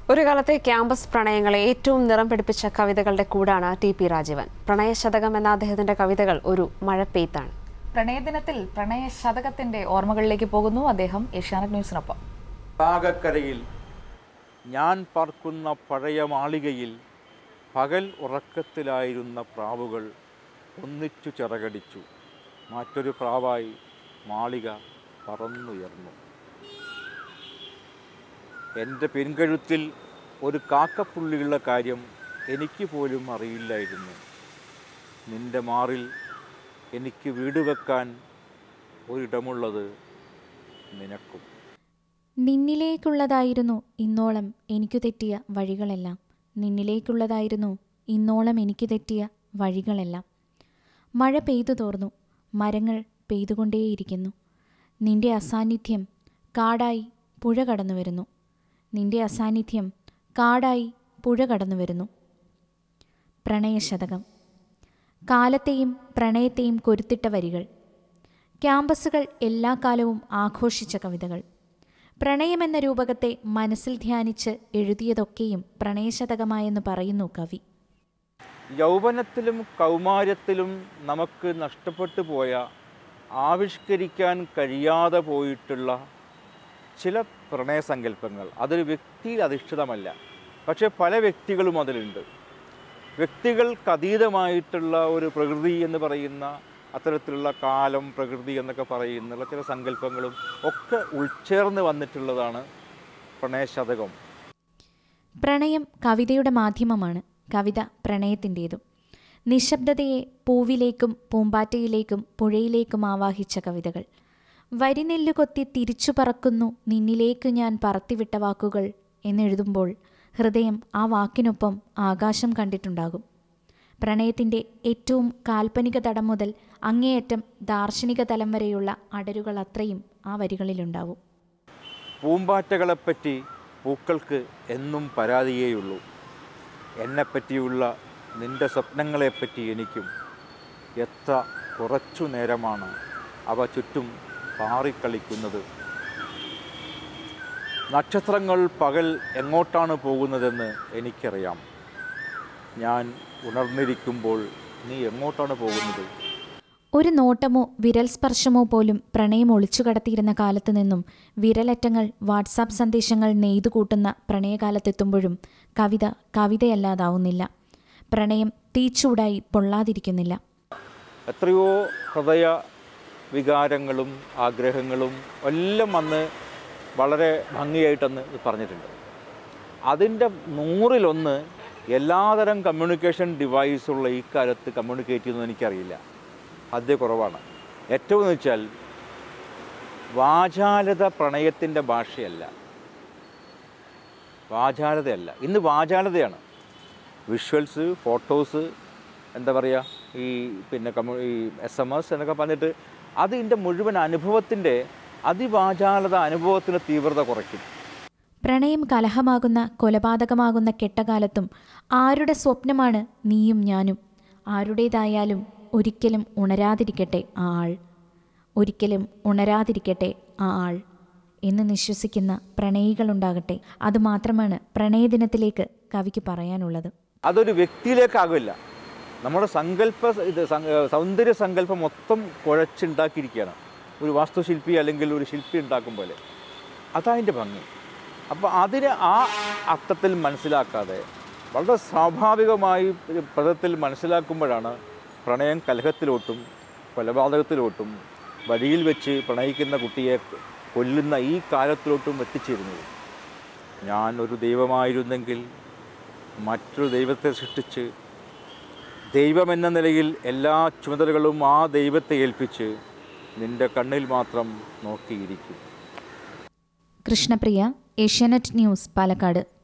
ഒരു കാലത്തെ ക്യാമ്പസ് പ്രണയങ്ങളെ ഏറ്റവും നിറം പിടിപ്പിച്ച കവിതകളുടെ കൂടാണ് ടി.പി. രാജീവൻ. പ്രണയശതകം എന്ന അദ്ദേഹത്തിന്റെ കവിതകൾ ഒരു മഴപ്പെയ്ത്താണ്. പ്രണയദിനത്തിൽ പ്രണയശതകത്തിന്റെ ഓർമ്മകളിലേക്ക് പോകുന്നു അദ്ദേഹം ഏഷ്യാനെറ്റ് ന്യൂസിനൊപ്പം. താകക്കരയിൽ ഞാൻ പാർക്കുന്ന പഴയ മാളികയിൽ പകൽ ഉറക്കത്തിലായിരുന്ന പ്രാവുകൾ ഒന്നിച്ചു ചിറകടിച്ചു. മറ്റൊരു പ്രാവായി മാളിക പറന്നുയർന്നു. എൻ്റെ പിൻകഴുത്തിൽ ഒരു കാക്കപ്പുള്ളിയുള്ള കാര്യം എനിക്ക് പോലും അറിയില്ലായിരുന്നു. നിൻ്റെ മാറിൽ എനിക്ക് വീട് വെക്കാൻ ഒരിടമുള്ളത് നിനക്കും. നിന്നിലേക്കുള്ളതായിരുന്നു ഇന്നോളം എനിക്കു തെറ്റിയ വഴികളെല്ലാം. നിന്നിലേക്കുള്ളതായിരുന്നു ഇന്നോളം എനിക്ക് തെറ്റിയ വഴികളെല്ലാം. മഴ പെയ്തു തോർന്നു. മരങ്ങൾ പെയ്തുകൊണ്ടേയിരിക്കുന്നു. നിന്റെ അസാന്നിധ്യം കാടായി പുഴ കടന്നു വരുന്നു. നിന്റെ അസാന്നിധ്യം കാടായി പുഴ കടന്നു വരുന്നു. പ്രണയശതകം. കാലത്തെയും പ്രണയത്തെയും കൊരുത്തിട്ട വരികൾ. ക്യാമ്പസുകൾ എല്ലാ കാലവും ആഘോഷിച്ച കവിതകൾ. പ്രണയമെന്ന രൂപകത്തെ മനസ്സിൽ ധ്യാനിച്ച് എഴുതിയതൊക്കെയും പ്രണയശതകമായെന്ന് പറയുന്നു കവി. യൗവനത്തിലും കൗമാരത്തിലും നമുക്ക് നഷ്ടപ്പെട്ടു പോയ, ആവിഷ്കരിക്കാൻ കഴിയാതെ പോയിട്ടുള്ള ചില പ്രണയസങ്കല്പങ്ങൾ, അതൊരു വ്യക്തിയിൽ അധിഷ്ഠിതമല്ല. പക്ഷേ പല വ്യക്തികളും അതിലുണ്ട്. വ്യക്തികൾക്കതീതമായിട്ടുള്ള ഒരു പ്രകൃതി എന്ന് പറയുന്ന അത്തരത്തിലുള്ള കാലം, പ്രകൃതി എന്നൊക്കെ പറയുന്നുള്ള ചില സങ്കല്പങ്ങളും ഒക്കെ ഉൾച്ചേർന്ന് വന്നിട്ടുള്ളതാണ് പ്രണയശതകം. പ്രണയം കവിതയുടെ മാധ്യമമാണ്. കവിത പ്രണയത്തിൻ്റേതും. നിശബ്ദതയെ പൂവിലേക്കും പൂമ്പാറ്റയിലേക്കും പുഴയിലേക്കും ആവാഹിച്ച കവിതകൾ. വരിനെല്ലു കൊത്തി തിരിച്ചു പറക്കുന്നു നിന്നിലേക്ക് ഞാൻ പറത്തിവിട്ട വാക്കുകൾ എന്നെഴുതുമ്പോൾ ഹൃദയം ആ വാക്കിനൊപ്പം ആകാശം കണ്ടിട്ടുണ്ടാകും. പ്രണയത്തിൻ്റെ ഏറ്റവും കാൽപ്പനിക തടം മുതൽ അങ്ങേയറ്റം ദാർശനിക തലം വരെയുള്ള അടരുകൾ അത്രയും ആ വരികളിലുണ്ടാവും. പൂമ്പാറ്റകളെപ്പറ്റി പൂക്കൾക്ക് എന്നും പരാതിയേയുള്ളൂ. എന്നെപ്പറ്റിയുള്ള നിൻ്റെ സ്വപ്നങ്ങളെപ്പറ്റി എനിക്കും. എത്ര കുറച്ചു നേരമാണ് അവ ചുറ്റും പാറിക്കളിക്കുന്നത്. നക്ഷത്രങ്ങൾ പകൽ എങ്ങോട്ടാണ് പോകുന്നതെന്ന് എനിക്കറിയാം. ഞാൻ ഉണർന്നിരിക്കുമ്പോൾ നീ എങ്ങോട്ടാണ് പോകുന്നത്? ഒരു നോട്ടമോ വിരൽ സ്പർശമോ പോലും പ്രണയം ഒളിച്ചു കടത്തിയിരുന്ന കാലത്തു നിന്നും വിരലറ്റങ്ങൾ വാട്സാപ്പ് സന്ദേശങ്ങൾ നെയ്തുകൂട്ടുന്ന പ്രണയകാലത്തെത്തുമ്പോഴും കവിത കവിതയല്ലാതാവുന്നില്ല. പ്രണയം തീച്ചൂടായി പൊള്ളാതിരിക്കുന്നില്ല. എത്രയോ ഹൃദയ വികാരങ്ങളും ആഗ്രഹങ്ങളും എല്ലാം അന്ന് വളരെ ഭംഗിയായിട്ടെന്ന് പറഞ്ഞിട്ടുണ്ട്. അതിൻ്റെ 100-1 എല്ലാതരം കമ്മ്യൂണിക്കേഷൻ ഡിവൈസുള്ള ഈ കാലത്ത് കമ്മ്യൂണിക്കേറ്റ് ചെയ്യുന്നത് എനിക്കറിയില്ല. അത് കുറവാണ്. ഏറ്റവും എന്ന് വെച്ചാൽ വാചാലത പ്രണയത്തിൻ്റെ ഭാഷയല്ല. വാചാലതയല്ല. ഇന്ന് വാചാലതയാണ്. വിഷ്വൽസ്, ഫോട്ടോസ്, എന്താ പറയുക, ഈ SMS എന്നൊക്കെ പറഞ്ഞിട്ട് അത് ഇതിൻ്റെ മുഴുവൻ അനുഭവത്തിൻ്റെ അതിവാചാലത അനുഭവത്തിൻ്റെ തീവ്രത കുറയ്ക്കും. പ്രണയം കലഹമാകുന്ന കൊലപാതകമാകുന്ന കെട്ടകാലത്തും ആരുടെ സ്വപ്നമാണ് നീയും ഞാനും? ആരുടേതായാലും ഒരിക്കലും ഉണരാതിരിക്കട്ടെ ആ ആൾ, ഒരിക്കലും ഉണരാതിരിക്കട്ടെ ആ ആൾ എന്ന് നിശ്വസിക്കുന്ന പ്രണയികളുണ്ടാകട്ടെ. അതുമാത്രമാണ് പ്രണയദിനത്തിലേക്ക് കവിക്ക് പറയാനുള്ളത്. അതൊരു വ്യക്തിയിലേക്കാകില്ല. നമ്മുടെ സൗന്ദര്യ സങ്കല്പം മൊത്തം കുഴച്ചുണ്ടാക്കിയിരിക്കുകയാണ്. ഒരു വാസ്തുശില്പി അല്ലെങ്കിൽ ഒരു ശില്പി ഉണ്ടാക്കും പോലെ. അതതിൻ്റെ ഭംഗി. അപ്പോൾ അതിനെ ആ അർത്ഥത്തിൽ മനസ്സിലാക്കാതെ വളരെ സ്വാഭാവികമായി പദത്തിൽ മനസ്സിലാക്കുമ്പോഴാണ് പ്രണയം കലഹത്തിലോട്ടും കൊലപാതകത്തിലോട്ടും വഴിയിൽ വെച്ച് പ്രണയിക്കുന്ന കുട്ടിയെ കൊല്ലുന്ന ഈ കാലത്തിലോട്ടും എത്തിച്ചേരുന്നത്. ഞാൻ ഒരു ദൈവമായിരുന്നെങ്കിൽ മറ്റൊരു ദൈവത്തെ സൃഷ്ടിച്ച് ദൈവമെന്ന നിലയിൽ എല്ലാ ചുമതലകളും ആ ദൈവത്തെ ഏൽപ്പിച്ച് നിന്റെ കണ്ണിൽ മാത്രം നോക്കിയിരിക്കും. കൃഷ്ണപ്രിയ, ഏഷ്യാനെറ്റ് ന്യൂസ്, പാലക്കാട്.